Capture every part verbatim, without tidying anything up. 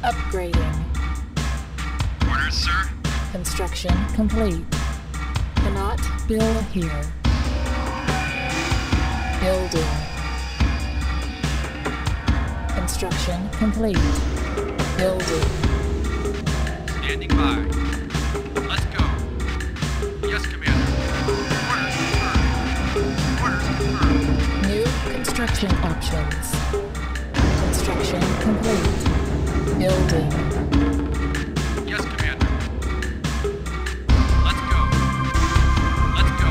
Upgrading. Orders, sir? Construction complete. Cannot build here. Building. Construction complete. Building. Standing by. Let's go. Yes, Commander. Orders confirmed. Orders confirmed. New construction options. Construction complete. Building. Yes, Commander. Let's go. Let's go.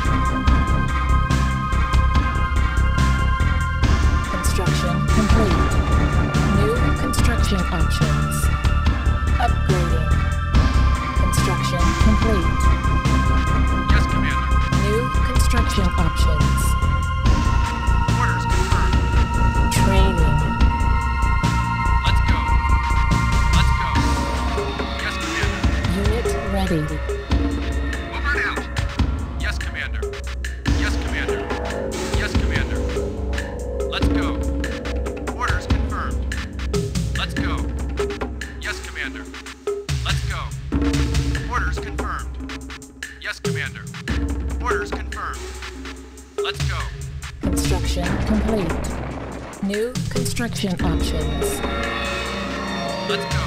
Construction complete. New construction options. Upgrading. Construction complete. Yes, Commander. New construction options. Orders confirmed. Training. Let's go. Let's go. Yes, Commander. Unit ready. Over and out. Yes, Commander. Yes, Commander. Yes, Commander. Let's go. Orders confirmed. Let's go. Yes, Commander. Let's go. Orders confirmed. Yes, Commander. Orders confirmed. Let's go. Construction complete. New construction options. Let's go.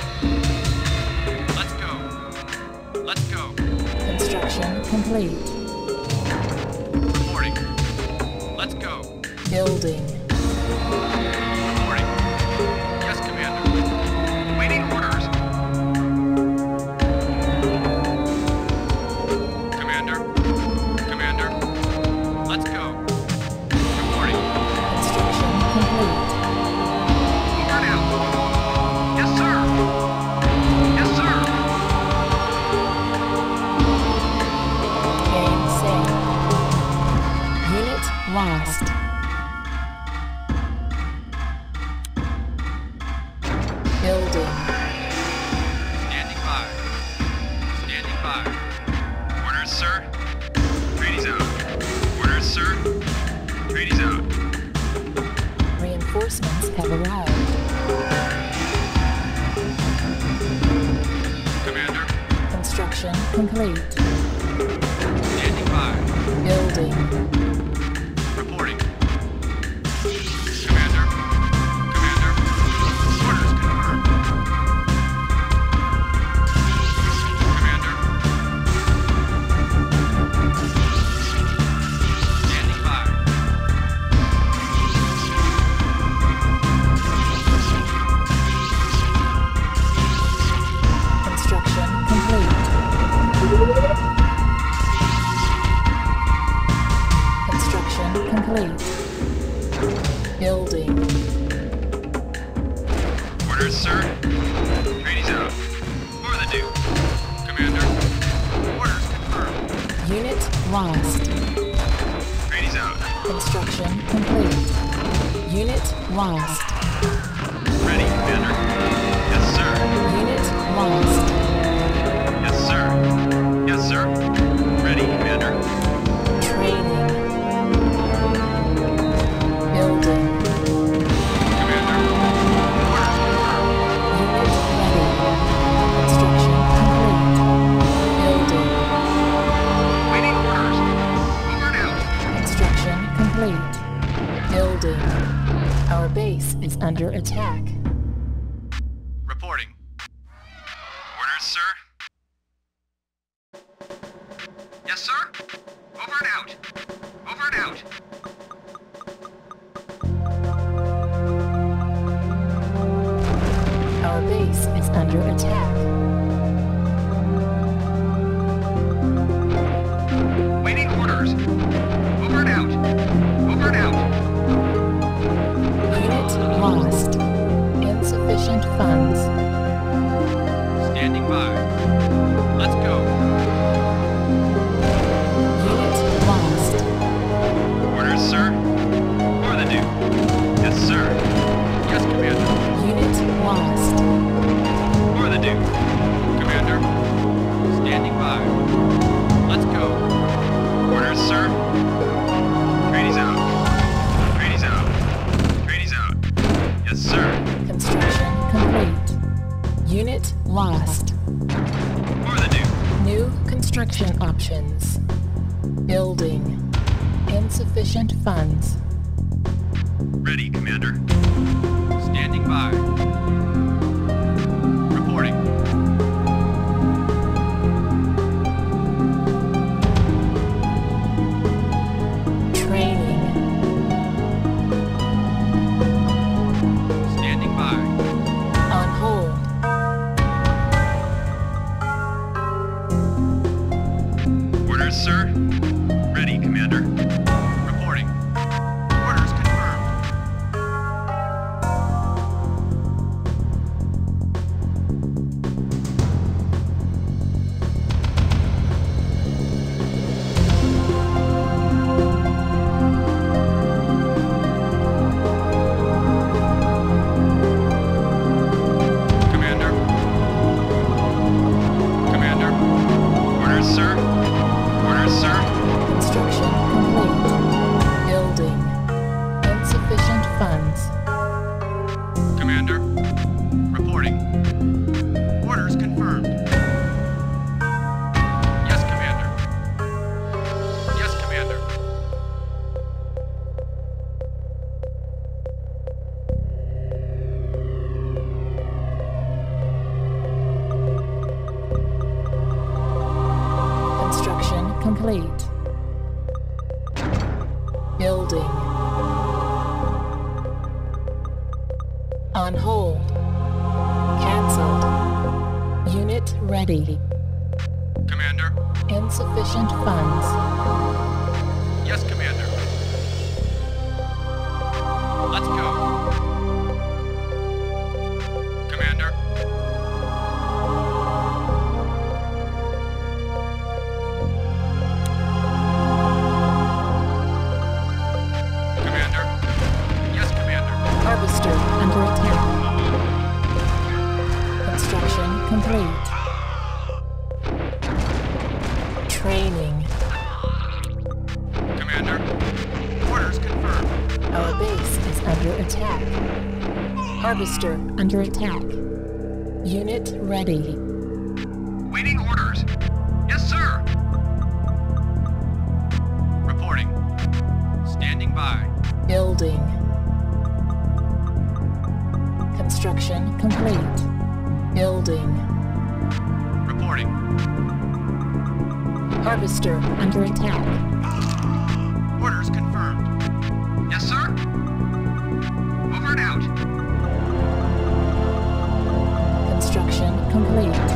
Let's go. Let's go. Construction complete. Reporting. Let's go. Building. Reporting. Yes, Commander. Waiting orders. Commander. Commander. Let's go. Reporting. Construction complete. Over now. Yes, sir. Yes, sir. Game saved. Unit lost. Building. Standing by. Standing by. Orders, sir. Trainees out. Orders, sir. Trainees out. Reinforcements have arrived. Commander. Construction complete. Standing by. Building. Reporting. Commander. Commander. Orders confirmed. Commander. Standing by. Construction complete. Construction complete. Building. Orders, sir. Trainees out. For the Duke. Commander. Orders confirmed. Unit lost. Trainees out. Construction complete. Unit lost. Ready, Commander. Yes, sir. Unit lost. Yes, sir. Yes, sir. Ready, Commander. Training. Building. Commander. Orders confirmed. Unit ready. Construction complete. Building. Waiting orders. Over and out. Construction complete. Building. Our base is under attack. Reporting. Orders, sir. Yes, sir. Over and out. Over and out. Our base is under attack. Waiting orders. Over and out. Over and out. Unit lost. Insufficient funds. Standing by. Let's go. Unit lost. Orders, sir. For the Duke. Yes, sir. Yes, Commander. Unit lost. For the Duke. Commander. Standing by. Let's go. Orders, sir. Trainees out. Trainees out. Trainees out. Yes, sir. Construction complete. lost. For the Duke. New construction options. Building. Insufficient funds. Ready, Commander. Standing by. Reporting. Training. Standing by. On hold. Orders, sir. Ready, Commander. Reporting. Orders confirmed. Commander. Commander. Orders, sir. Orders, sir. Construction complete. Building. Insufficient funds. Commander. Reporting. Orders confirmed. Yes, Commander. Yes, Commander. Construction complete. Building. On hold. Cancelled. Unit ready. Commander. Insufficient funds. Yes, Commander. Let's go. Commander. Commander. Yes, Commander. Harvester under attack. Construction complete. Training. Commander. Orders confirmed. Our base is under attack. Harvester under attack. Unit ready. Waiting orders. Yes, sir. Reporting. Standing by. Building. Construction complete. Building. Reporting. Harvester under attack. Orders confirmed. Yes, sir. Over and out. Construction complete.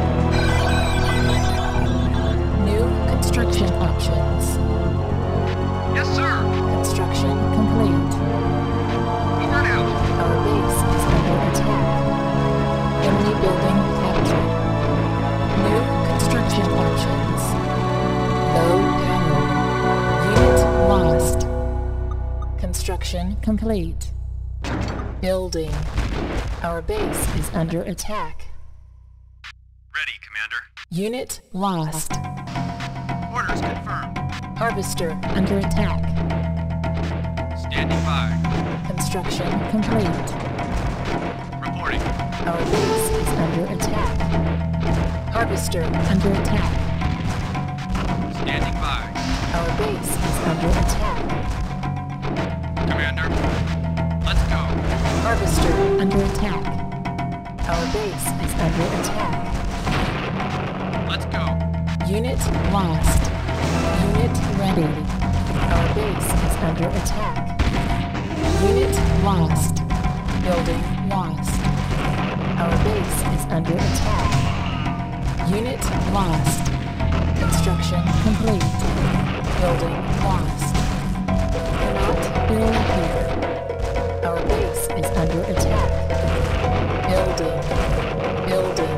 New construction options. Yes, sir. Construction complete. Over and out. Our base is under attack. Enemy building captured. New construction options. Low power. Unit lost. Construction complete. Building. Our base is under attack. Ready, Commander. Unit lost. Orders confirmed. Harvester under attack. Standing by. Construction complete. Reporting. Our base is under attack. Harvester under attack. Standing by. Our base is under attack. Commander. Let's go. Harvester under attack. Our base is under attack. Let's go. Unit lost. Unit ready. Our base is under attack. Unit lost. Building lost. Our base is under attack. Unit lost. Construction complete. Building lost. Cannot build here. Our base is under attack. Building. Building.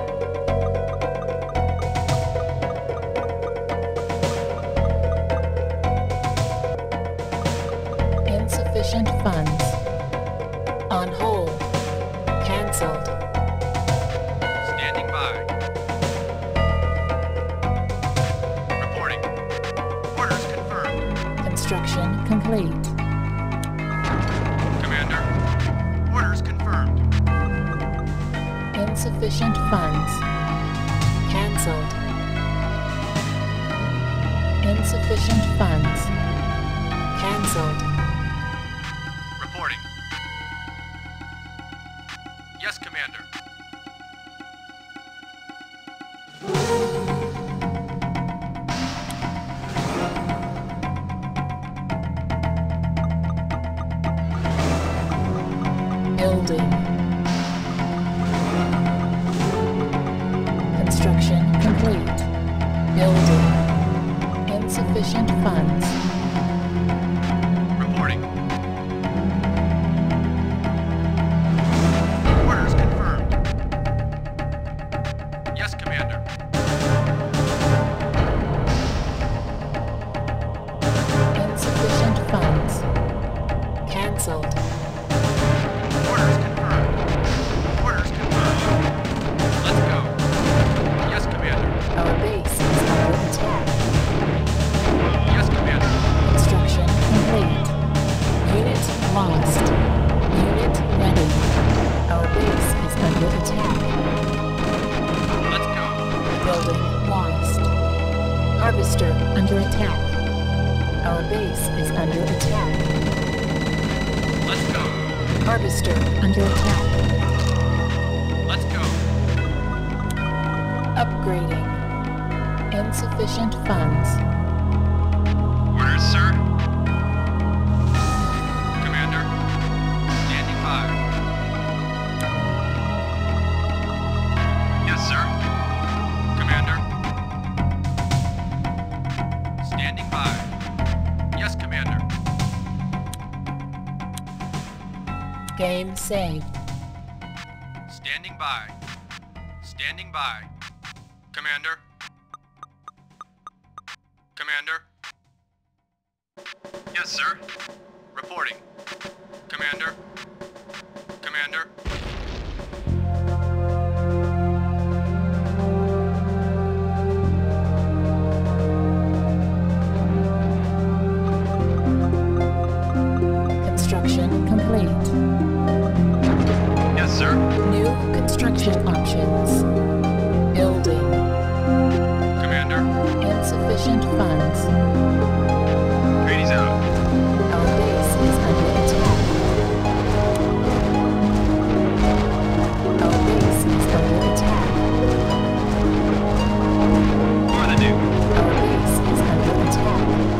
Insufficient funds. On hold. Cancelled. Standing by. Reporting. Orders confirmed. Construction complete. Commander. Orders confirmed. Insufficient funds. Cancelled. Insufficient funds. Cancelled. Reporting. Yes, Commander. Building. Construction complete. Building. Insufficient funds. Reporting. Orders confirmed. Yes, Commander. Insufficient funds. Cancelled. Orders confirmed. Orders confirmed. Let's go. Yes, Commander. Our base is under attack. Yes, Commander. Construction complete. Unit lost. Unit ready. Our base is under attack. Let's go. Building lost. Harvester under attack. Our base is under attack. Let's go. Harvester under attack. Let's go. Upgrading. Insufficient funds. Orders, sir. Commander. Standing by. Yes, sir. Commander. Standing by. Yes, Commander. Game saved. Standing by. Standing by. Commander. Commander. Yes, sir. Reporting. Commander. Commander. Construction complete. Yes, sir. New construction options. Building. Commander. Insufficient funds. Trainees out. Our base is under attack. Our base is under attack. For the Duke. Our base is under attack.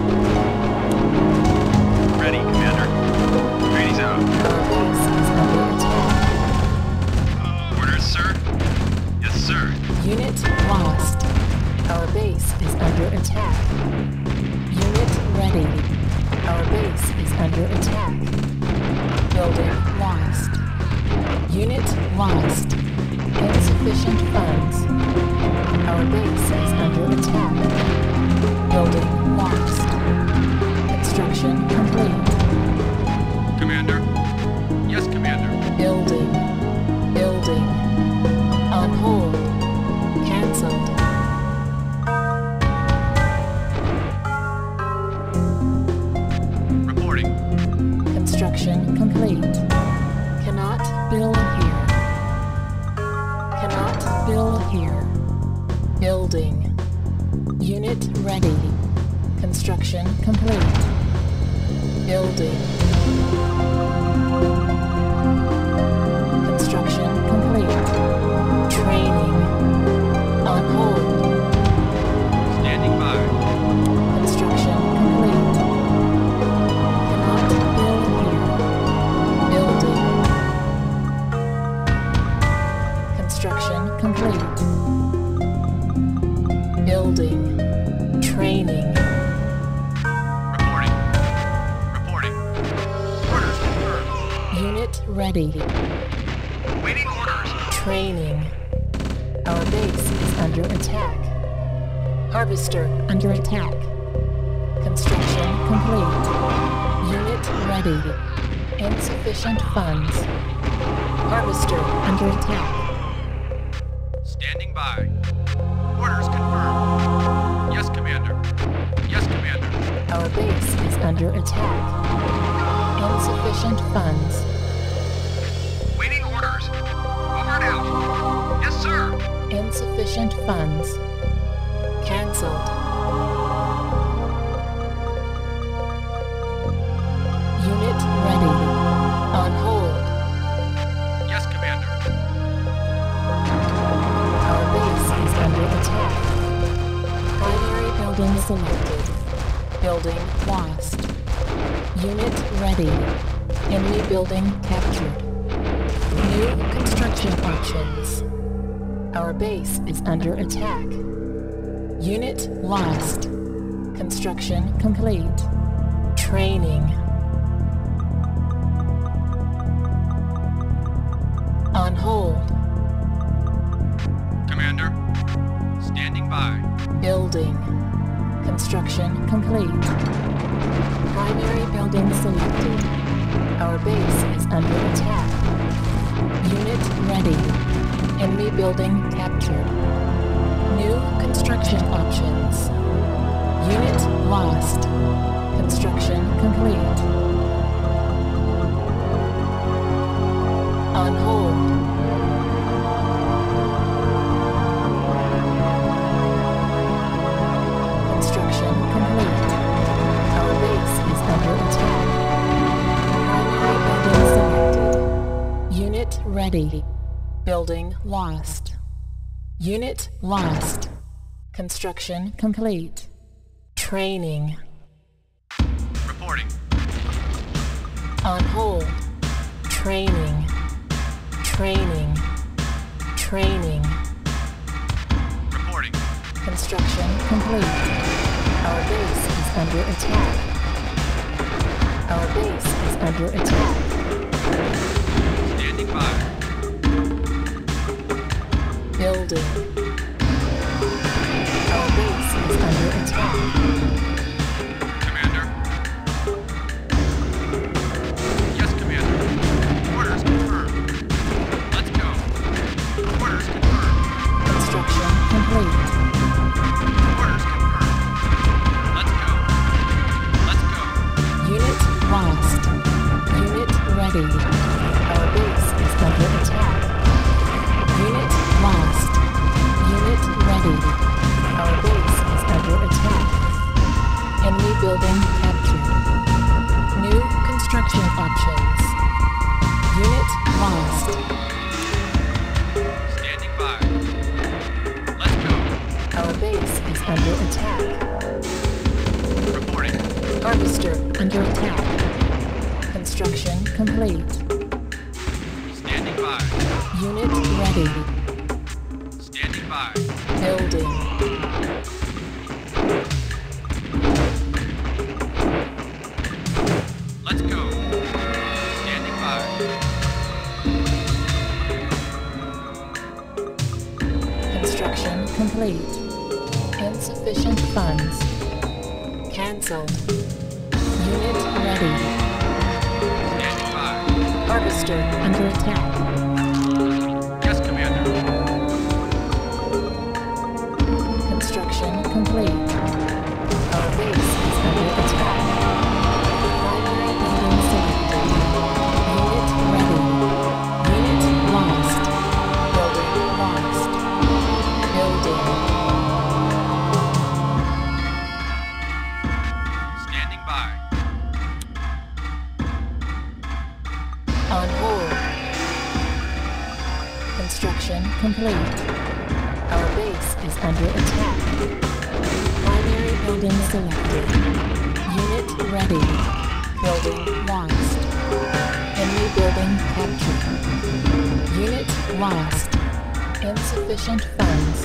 Ready, Commander. Trainees out. Our base is under attack. Orders, sir. Yes, sir. Unit lost. Our base is under attack. Unit ready. Our base is under attack. Building lost. Unit lost. Insufficient funds. Our base is under attack. Building lost. Construction complete. Commander. Yes, Commander. Building. Building. On hold. Cancelled. Reporting. Construction complete. Cannot build here. Cannot build here. Building. Unit ready. Construction complete. Building. Construction complete. Training. On hold. Standing by. Construction complete. Cannot build here. Building. Construction complete. Building. Training. Reporting. Reporting. Orders confirmed. Unit ready. Waiting orders. Training. Our base is under attack. Harvester under attack. Construction complete. Unit ready. Insufficient funds. Harvester under attack. Standing by. Orders confirmed. Yes, Commander. Yes, Commander. Our base is under attack. Insufficient funds. Waiting orders. Over and out. funds. Cancelled. Unit ready. On hold. Yes, Commander. Our base is under attack. Primary building selected. Building lost. Unit ready. Enemy building captured. New construction options. Our base is under attack. Unit lost. Construction complete. Training. On hold. Commander, standing by. Building. Construction complete. Primary building selected. Our base is under attack. Unit ready. Enemy building captured. New construction options. Unit lost. Construction complete. On hold. Construction complete. Our base is under attack. Primary building selected. Unit ready. Building lost. Unit lost. Construction complete. Training. Reporting. On hold. Training. Training. Training. Reporting. Construction complete. Our base is under attack. Our base is under attack. Standing by. Building. Our base is under attack. Commander. Yes, Commander. Orders confirmed. Let's go. Orders confirmed. Construction complete. Orders confirmed. Let's go. Let's go. Unit lost. Unit ready. Our base is under attack. Unit lost. Unit ready. Our base is under attack. Enemy building captured. New construction options. Unit lost. Standing by. Let's go. Our base is under attack. Reporting. Harvester under attack. Construction complete. Standing by. Unit ready. Standing by. Building. Let's go. Standing by. Construction complete. Insufficient funds. Cancelled. Unit ready. Standing by. Harvester under attack. Yes, Commander. Construction complete. Our base is under attack. Primary building selected. Unit ready. Unit lost. Building lost. Building. Standing by. On hold. Construction complete. Our base is under attack. Primary building selected. Unit ready. Building lost. Enemy building captured. Unit lost. Insufficient funds.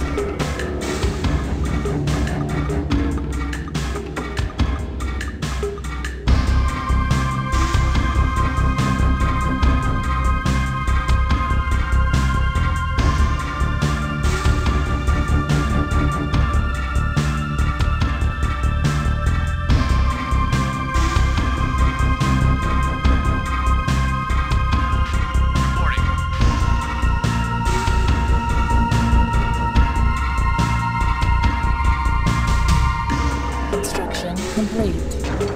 Reporting. Construction complete.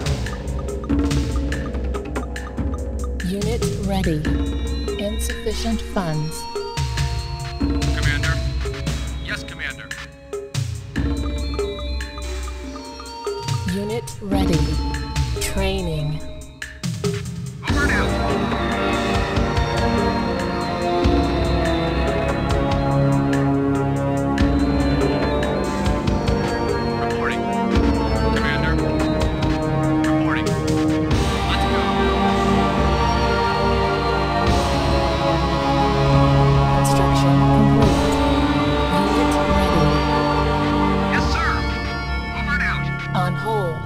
Unit ready. Insufficient funds. Commander. Yes, Commander. ready. Training. Over and out. Reporting. Commander. Reporting. Let's go. Construction complete. Unit ready. Yes, sir. Over and out. On hold.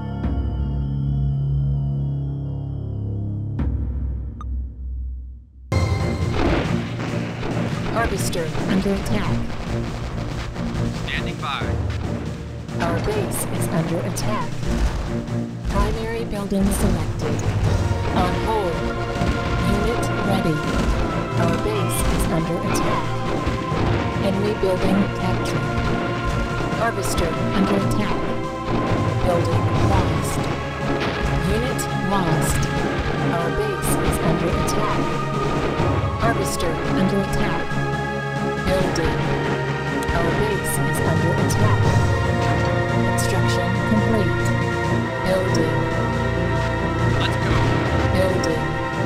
Harvester under attack. Standing by. Our base is under attack. Primary building selected. On hold. Unit ready. Our base is under attack. Enemy building captured. Harvester under attack. Building lost. Unit lost. Our base is under attack. Harvester under attack. Building. Our base is under attack. Construction complete. Building. Let's go. Building.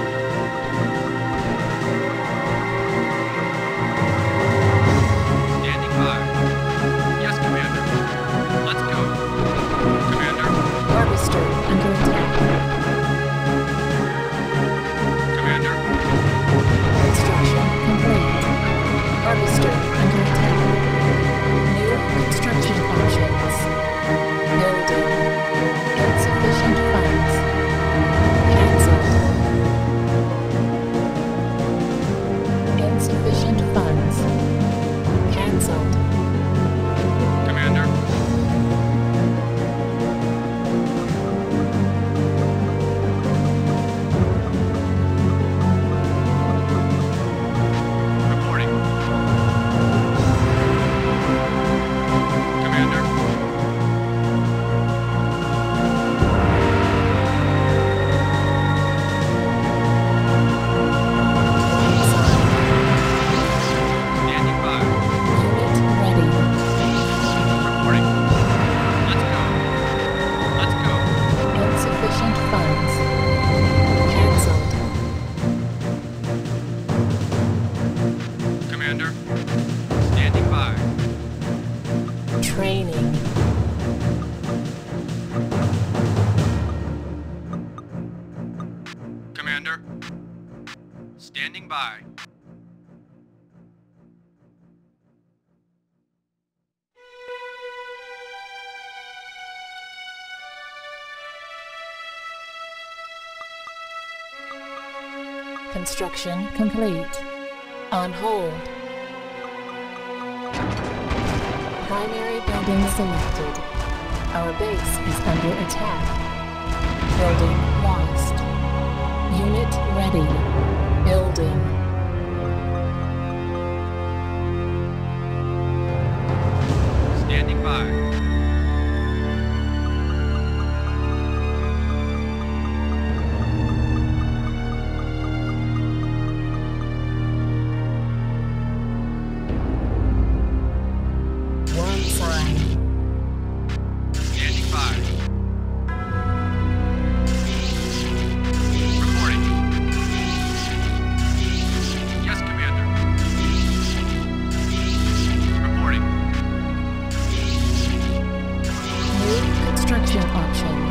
Standing by. Yes, Commander. Let's go. Commander. Harvester under attack. Commander. Construction complete. Harvester under attack. New construction options. Building. Insufficient funds. Cancelled. Insufficient funds. Cancelled. Commander. Reporting. Commander. Standing by. Unit ready. Reporting. Let's go. Let's go. Insufficient funds. Cancelled. Commander. Standing by. Training. Commander. Standing by. Construction complete. On hold. Primary building selected. Our base is under attack. Building lost. Unit ready. Building. Standing by. One sign. Standing by. Reporting. Yes, Commander. Reporting. New construction options.